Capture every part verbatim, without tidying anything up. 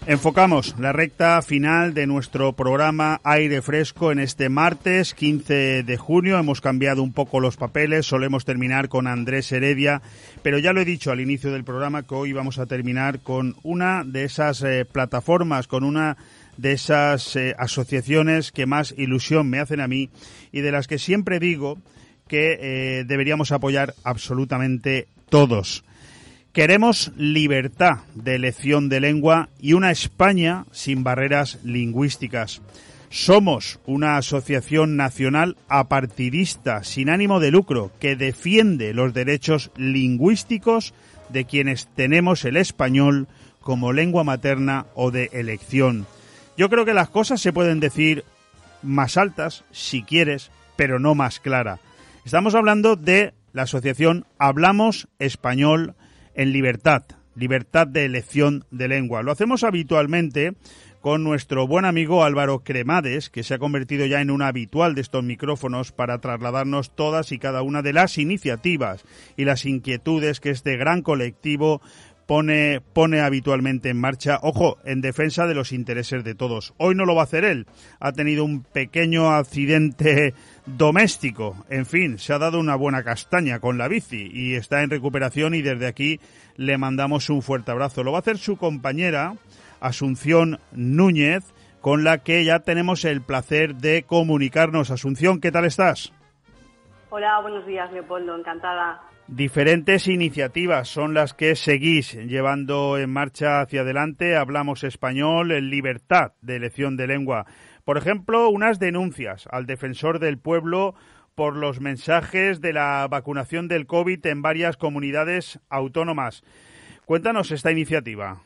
Enfocamos la recta final de nuestro programa Aire Fresco en este martes quince de junio. Hemos cambiado un poco los papeles, solemos terminar con Andrés Heredia, pero ya lo he dicho al inicio del programa que hoy vamos a terminar con una de esas eh, plataformas, con una de esas eh, asociaciones que más ilusión me hacen a mí y de las que siempre digo que eh, deberíamos apoyar absolutamente todos. Queremos libertad de elección de lengua y una España sin barreras lingüísticas. Somos una asociación nacional apartidista, sin ánimo de lucro, que defiende los derechos lingüísticos de quienes tenemos el español como lengua materna o de elección. Yo creo que las cosas se pueden decir más altas, si quieres, pero no más clara. Estamos hablando de la asociación Hablamos Español en Libertad, libertad de elección de lengua. Lo hacemos habitualmente con nuestro buen amigo Álvaro Cremades, que se ha convertido ya en un habitual de estos micrófonos para trasladarnos todas y cada una de las iniciativas y las inquietudes que este gran colectivo pone, pone habitualmente en marcha, ojo, en defensa de los intereses de todos. Hoy no lo va a hacer él, ha tenido un pequeño accidente doméstico, en fin, se ha dado una buena castaña con la bici y está en recuperación y desde aquí le mandamos un fuerte abrazo. Lo va a hacer su compañera Asunción Núñez, con la que ya tenemos el placer de comunicarnos. Asunción, ¿qué tal estás? Hola, buenos días, Leopoldo, encantada. Diferentes iniciativas son las que seguís llevando en marcha hacia adelante. Hablamos Español en libertad de elección de lengua. Por ejemplo, unas denuncias al defensor del pueblo por los mensajes de la vacunación del COVID en varias comunidades autónomas. Cuéntanos esta iniciativa.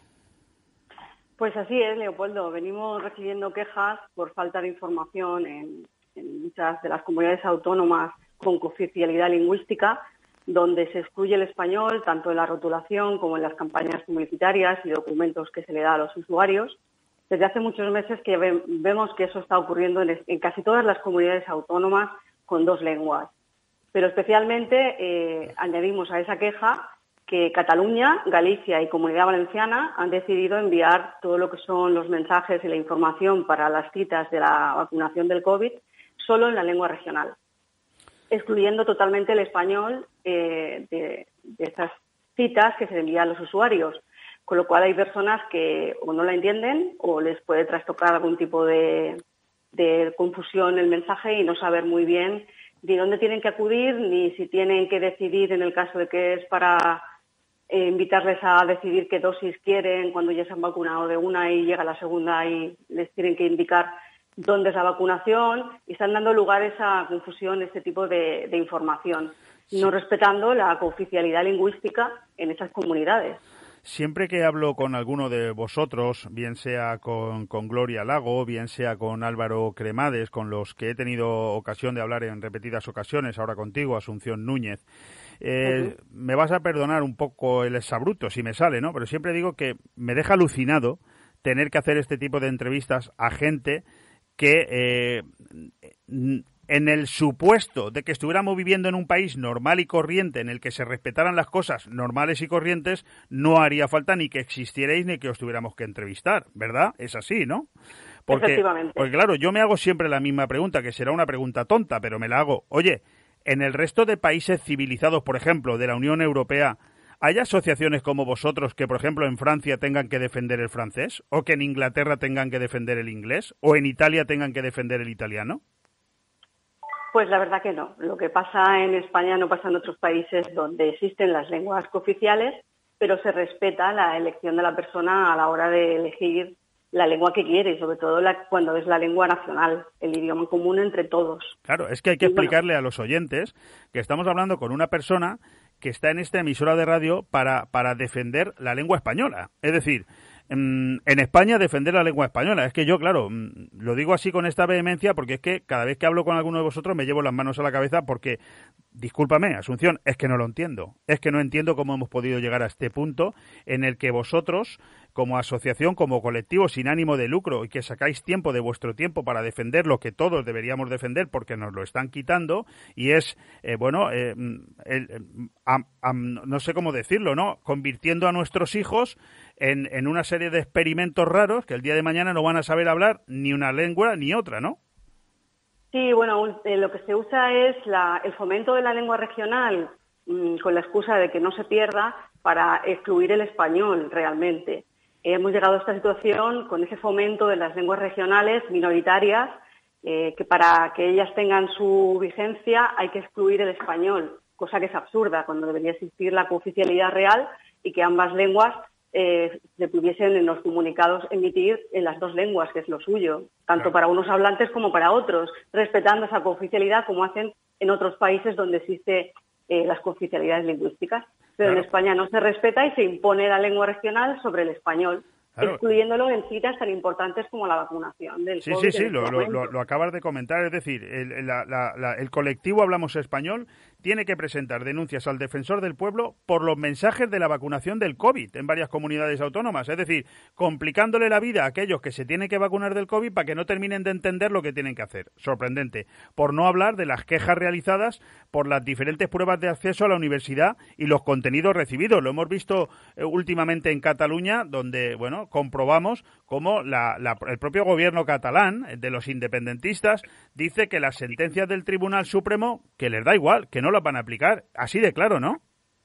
Pues así es, Leopoldo. Venimos recibiendo quejas por falta de información en, en muchas de las comunidades autónomas con cooficialidad lingüística, donde se excluye el español tanto en la rotulación como en las campañas publicitarias y documentos que se le da a los usuarios. Desde hace muchos meses que ve, vemos que eso está ocurriendo en, en casi todas las comunidades autónomas con dos lenguas. Pero especialmente eh, añadimos a esa queja que Cataluña, Galicia y Comunidad Valenciana han decidido enviar todo lo que son los mensajes y la información para las citas de la vacunación del COVID solo en la lengua regional, excluyendo totalmente el español eh, de, de estas citas que se envían a los usuarios, con lo cual hay personas que o no la entienden o les puede trastocar algún tipo de, de confusión el mensaje y no saber muy bien de dónde tienen que acudir ni si tienen que decidir en el caso de que es para eh, invitarles a decidir qué dosis quieren cuando ya se han vacunado de una y llega la segunda y les tienen que indicar dónde es la vacunación y están dando lugar a esa confusión, este tipo de, de información, no respetando la cooficialidad lingüística en esas comunidades. Siempre que hablo con alguno de vosotros, bien sea con, con Gloria Lago, bien sea con Álvaro Cremades, con los que he tenido ocasión de hablar en repetidas ocasiones, ahora contigo, Asunción Núñez, eh, uh-huh. me vas a perdonar un poco el exabrupto si me sale, ¿no? Pero siempre digo que me deja alucinado tener que hacer este tipo de entrevistas a gente que eh, en el supuesto de que estuviéramos viviendo en un país normal y corriente en el que se respetaran las cosas normales y corrientes, no haría falta ni que existierais ni que os tuviéramos que entrevistar, ¿verdad? Es así, ¿no? Porque, Efectivamente. Porque claro, yo me hago siempre la misma pregunta, que será una pregunta tonta, pero me la hago. Oye, en el resto de países civilizados, por ejemplo, de la Unión Europea, ¿hay asociaciones como vosotros que, por ejemplo, en Francia tengan que defender el francés? ¿O que en Inglaterra tengan que defender el inglés? ¿O en Italia tengan que defender el italiano? Pues la verdad que no. Lo que pasa en España no pasa en otros países donde existen las lenguas cooficiales, pero se respeta la elección de la persona a la hora de elegir la lengua que quiere, y sobre todo la, cuando es la lengua nacional, el idioma común entre todos. Claro, es que hay que explicarle bueno. a los oyentes que estamos hablando con una persona que está en esta emisora de radio para, para defender la lengua española. Es decir, en España defender la lengua española. Es que yo, claro, lo digo así con esta vehemencia porque es que cada vez que hablo con alguno de vosotros me llevo las manos a la cabeza porque, discúlpame, Asunción, es que no lo entiendo. Es que no entiendo cómo hemos podido llegar a este punto en el que vosotros como asociación, como colectivo sin ánimo de lucro y que sacáis tiempo de vuestro tiempo para defender lo que todos deberíamos defender porque nos lo están quitando y es, eh, bueno, eh, el, a, a, no sé cómo decirlo, ¿no? Convirtiendo a nuestros hijos en, en una serie de experimentos raros que el día de mañana no van a saber hablar ni una lengua ni otra, ¿no? Sí, bueno, eh, lo que se usa es la, el fomento de la lengua regional mmm, con la excusa de que no se pierda para excluir el español realmente. Eh, hemos llegado a esta situación con ese fomento de las lenguas regionales minoritarias, eh, que para que ellas tengan su vigencia hay que excluir el español, cosa que es absurda, cuando debería existir la cooficialidad real y que ambas lenguas Eh, se pudiesen en los comunicados emitir en las dos lenguas, que es lo suyo, tanto para unos hablantes como para otros, respetando esa cooficialidad como hacen en otros países donde existe eh, las cooficialidades lingüísticas. Pero claro, en España no se respeta y se impone la lengua regional sobre el español. Claro. Excluyéndolo en citas tan importantes como la vacunación del sí, COVID. Sí, sí, sí, lo, lo, lo acabas de comentar. Es decir, el, la, la, la, el colectivo Hablamos Español tiene que presentar denuncias al Defensor del Pueblo por los mensajes de la vacunación del COVID en varias comunidades autónomas. Es decir, complicándole la vida a aquellos que se tienen que vacunar del COVID para que no terminen de entender lo que tienen que hacer. Sorprendente. Por no hablar de las quejas realizadas por las diferentes pruebas de acceso a la universidad y los contenidos recibidos. Lo hemos visto eh, últimamente en Cataluña, donde, bueno, comprobamos cómo la, la, el propio gobierno catalán, de los independentistas, dice que las sentencias del Tribunal Supremo, que les da igual, que no las van a aplicar. Así de claro, ¿no?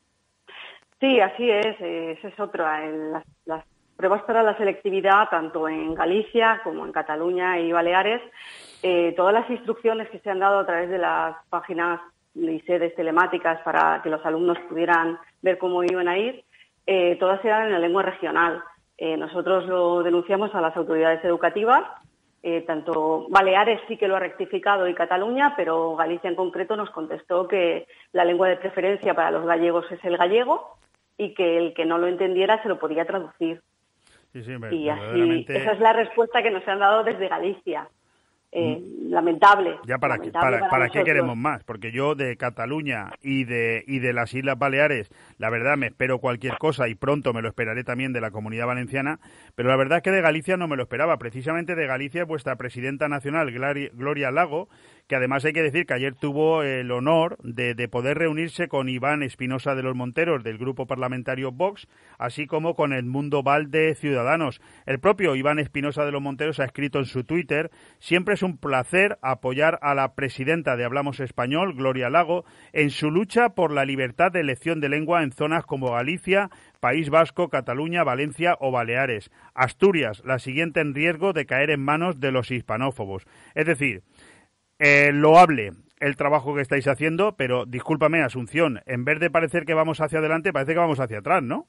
Sí, así es. Esa es otra. Las, las pruebas para la selectividad, tanto en Galicia como en Cataluña y Baleares, eh, todas las instrucciones que se han dado a través de las páginas y sedes telemáticas para que los alumnos pudieran ver cómo iban a ir, eh, todas eran en la lengua regional. Eh, nosotros lo denunciamos a las autoridades educativas, eh, tanto Baleares sí que lo ha rectificado y Cataluña, pero Galicia en concreto nos contestó que la lengua de preferencia para los gallegos es el gallego y que el que no lo entendiera se lo podía traducir. Sí, sí, y así, esa es la respuesta que nos han dado desde Galicia. Eh, lamentable. Ya para, lamentable para, para, para qué queremos más, porque yo de Cataluña y de y de las Islas Baleares, la verdad me espero cualquier cosa y pronto me lo esperaré también de la Comunidad Valenciana, pero la verdad es que de Galicia no me lo esperaba. Precisamente de Galicia vuestra presidenta nacional, Gloria Lago, que además hay que decir que ayer tuvo el honor de, de poder reunirse con Iván Espinosa de los Monteros del grupo parlamentario Vox, así como con Edmundo Val de Ciudadanos. El propio Iván Espinosa de los Monteros ha escrito en su Twitter: siempre es un placer apoyar a la presidenta de Hablamos Español, Gloria Lago, en su lucha por la libertad de elección de lengua en zonas como Galicia, País Vasco, Cataluña, Valencia o Baleares. Asturias, la siguiente en riesgo de caer en manos de los hispanófobos. Es decir, eh, loable el trabajo que estáis haciendo, pero discúlpame, Asunción, en vez de parecer que vamos hacia adelante, parece que vamos hacia atrás, ¿no?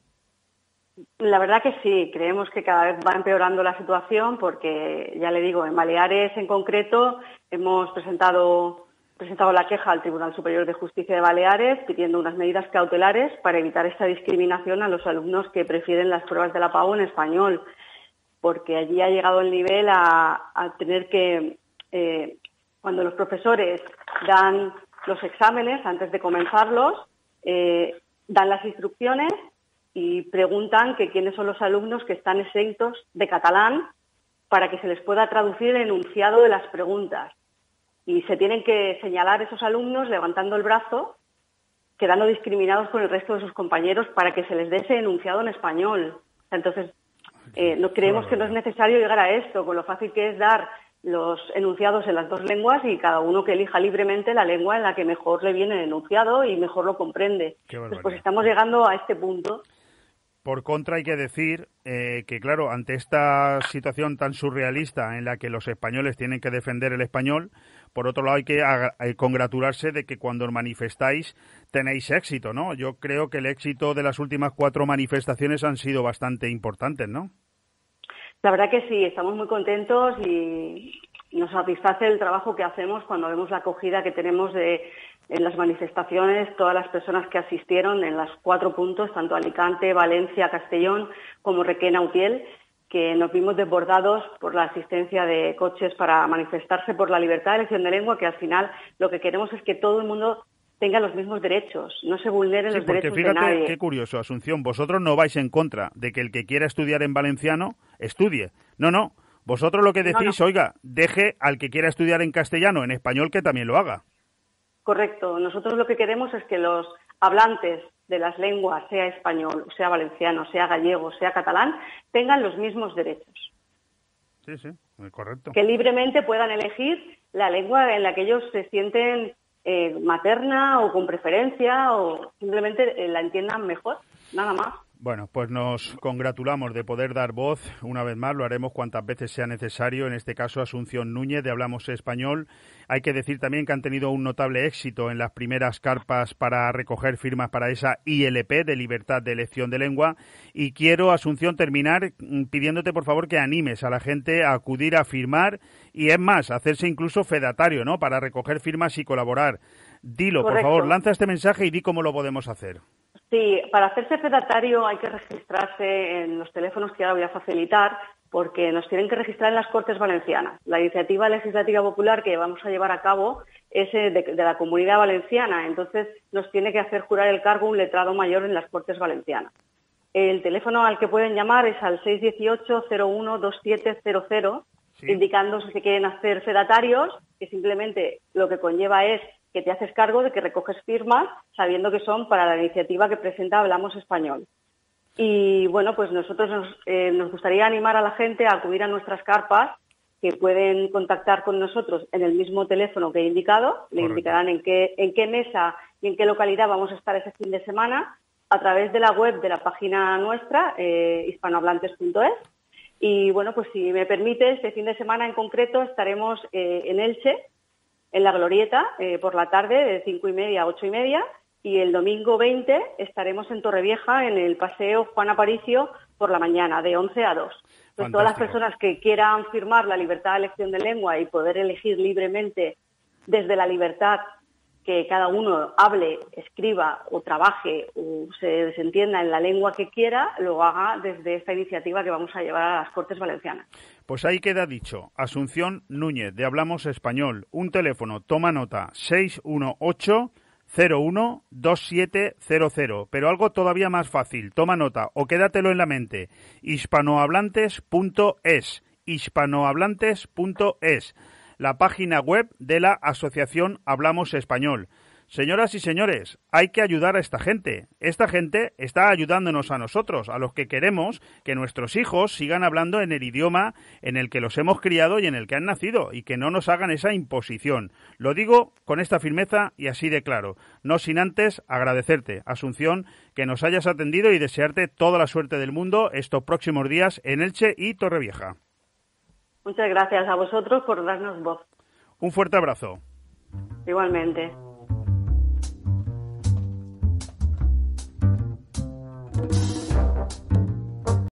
La verdad que sí, creemos que cada vez va empeorando la situación porque, ya le digo, en Baleares en concreto hemos presentado, presentado la queja al Tribunal Superior de Justicia de Baleares pidiendo unas medidas cautelares para evitar esta discriminación a los alumnos que prefieren las pruebas de la PAU en español, porque allí ha llegado el nivel a, a tener que, eh, cuando los profesores dan los exámenes antes de comenzarlos, eh, dan las instrucciones y preguntan que quiénes son los alumnos que están exentos de catalán para que se les pueda traducir el enunciado de las preguntas. Y se tienen que señalar esos alumnos levantando el brazo, quedando discriminados con el resto de sus compañeros para que se les dé ese enunciado en español. Entonces, eh, no creemos que no es necesario llegar a esto, con lo fácil que es dar los enunciados en las dos lenguas y cada uno que elija libremente la lengua en la que mejor le viene el enunciado y mejor lo comprende. Entonces, pues estamos llegando a este punto. Por contra, hay que decir eh, que, claro, ante esta situación tan surrealista en la que los españoles tienen que defender el español, por otro lado hay que eh, congratularse de que cuando os manifestáis tenéis éxito, ¿no? Yo creo que el éxito de las últimas cuatro manifestaciones han sido bastante importantes, ¿no? La verdad que sí, estamos muy contentos y nos satisface el trabajo que hacemos cuando vemos la acogida que tenemos de en las manifestaciones, todas las personas que asistieron en los cuatro puntos, tanto Alicante, Valencia, Castellón como Requena, Utiel, que nos vimos desbordados por la asistencia de coches para manifestarse por la libertad de elección de lengua, que al final lo que queremos es que todo el mundo tenga los mismos derechos, no se vulneren sí, los derechos fíjate, de nadie. Qué curioso, Asunción, vosotros no vais en contra de que el que quiera estudiar en valenciano estudie. No, no, vosotros lo que decís, no, no. oiga, deje al que quiera estudiar en castellano, en español, que también lo haga. Correcto, nosotros lo que queremos es que los hablantes de las lenguas, sea español, sea valenciano, sea gallego, sea catalán, tengan los mismos derechos. Sí, sí, correcto. Que libremente puedan elegir la lengua en la que ellos se sienten eh, materna o con preferencia o simplemente eh, la entiendan mejor, nada más. Bueno, pues nos congratulamos de poder dar voz una vez más, lo haremos cuantas veces sea necesario, en este caso Asunción Núñez de Hablamos Español. Hay que decir también que han tenido un notable éxito en las primeras carpas para recoger firmas para esa I L P de libertad de elección de lengua y quiero, Asunción, terminar pidiéndote por favor que animes a la gente a acudir a firmar y es más, hacerse incluso fedatario, ¿no?, para recoger firmas y colaborar. Dilo, Correcto. Por favor, lanza este mensaje y di cómo lo podemos hacer. Sí, para hacerse fedatario hay que registrarse en los teléfonos que ahora voy a facilitar porque nos tienen que registrar en las Cortes Valencianas. La iniciativa legislativa popular que vamos a llevar a cabo es de, de la Comunidad Valenciana, entonces nos tiene que hacer jurar el cargo un letrado mayor en las Cortes Valencianas. El teléfono al que pueden llamar es al seis uno ocho, cero uno, dos siete cero cero, sí. Indicando si se quieren hacer fedatarios, que simplemente lo que conlleva es que te haces cargo de que recoges firmas sabiendo que son para la iniciativa que presenta Hablamos Español. Y bueno, pues nosotros nos, eh, nos gustaría animar a la gente a acudir a nuestras carpas, que pueden contactar con nosotros en el mismo teléfono que he indicado. Correcto. Le indicarán en qué, en qué mesa y en qué localidad vamos a estar ese fin de semana a través de la web de la página nuestra, eh, hispanohablantes punto es. Y bueno, pues si me permite, este fin de semana en concreto estaremos eh, en Elche, en la Glorieta, eh, por la tarde, de cinco y media a ocho y media, y el domingo veinte estaremos en Torrevieja, en el Paseo Juan Aparicio, por la mañana, de once a dos. Entonces, todas las personas que quieran firmar la libertad de elección de lengua y poder elegir libremente desde la libertad que cada uno hable, escriba o trabaje o se desentienda en la lengua que quiera, lo haga desde esta iniciativa que vamos a llevar a las Cortes Valencianas. Pues ahí queda dicho. Asunción Núñez, de Hablamos Español. Un teléfono, toma nota, seis uno ocho, cero uno, dos siete cero cero. Pero algo todavía más fácil, toma nota o quédatelo en la mente. hispanohablantes punto es. hispanohablantes punto es. La página web de la Asociación Hablamos Español. Señoras y señores, hay que ayudar a esta gente. Esta gente está ayudándonos a nosotros, a los que queremos que nuestros hijos sigan hablando en el idioma en el que los hemos criado y en el que han nacido, y que no nos hagan esa imposición. Lo digo con esta firmeza y así de claro. No sin antes agradecerte, Asunción, que nos hayas atendido y desearte toda la suerte del mundo estos próximos días en Elche y Torrevieja. Muchas gracias a vosotros por darnos voz. Un fuerte abrazo. Igualmente.